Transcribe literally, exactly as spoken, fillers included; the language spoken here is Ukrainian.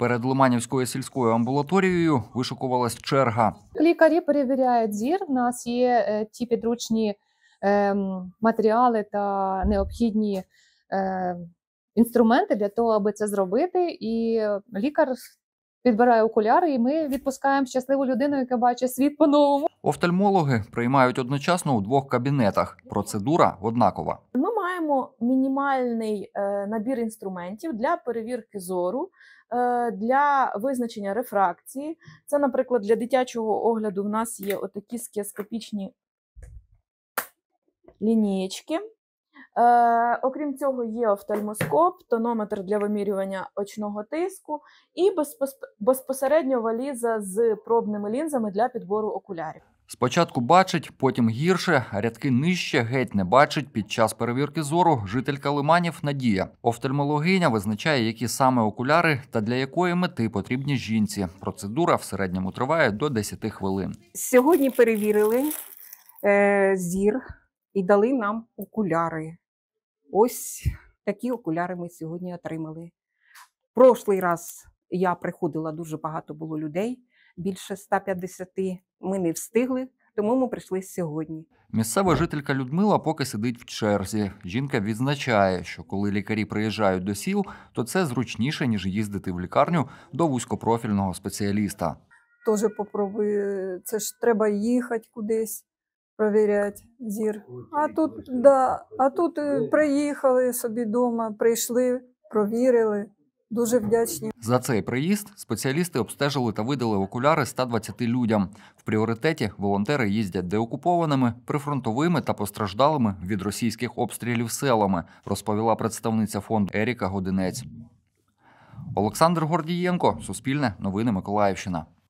Перед Лиманівською сільською амбулаторією вишукувалась черга. Лікарі перевіряють зір. У нас є е, ті підручні е, матеріали та необхідні е, інструменти для того, аби це зробити. І лікар підбирає окуляри, і ми відпускаємо щасливу людину, яка бачить світ по-новому. Офтальмологи приймають одночасно у двох кабінетах. Процедура однакова. Ми маємо мінімальний е, набір інструментів для перевірки зору, е, для визначення рефракції. Це, наприклад, для дитячого огляду в нас є отакі скіоскопічні лінієчки. Е, окрім цього, є офтальмоскоп, тонометр для вимірювання очного тиску і безпос... безпосередньо валіза з пробними лінзами для підбору окулярів. Спочатку бачить, потім гірше, а рядки нижче геть не бачить. Під час перевірки зору жителька Лиманів Надія. Офтальмологиня визначає, які саме окуляри та для якої мети потрібні жінці. Процедура в середньому триває до десяти хвилин. Сьогодні перевірили е, зір і дали нам окуляри. Ось такі окуляри ми сьогодні отримали. Прошлий раз я приходила, дуже багато було людей, більше ста п'ятдесяти. Ми не встигли, тому ми прийшли сьогодні. Місцева жителька Людмила поки сидить в черзі. Жінка відзначає, що коли лікарі приїжджають до сіл, то це зручніше, ніж їздити в лікарню до вузькопрофільного спеціаліста. Тоже попробуй, це ж треба їхати кудись, перевіряти зір. А тут, да, а тут приїхали собі вдома, прийшли, провірили. Дуже вдячні. За цей приїзд спеціалісти обстежили та видали окуляри ста двадцяти людям. В пріоритеті волонтери їздять деокупованими, прифронтовими та постраждалими від російських обстрілів селами, розповіла представниця фонду Еріка Годинець. Олександр Гордієнко, Суспільне, Новини Миколаївщина.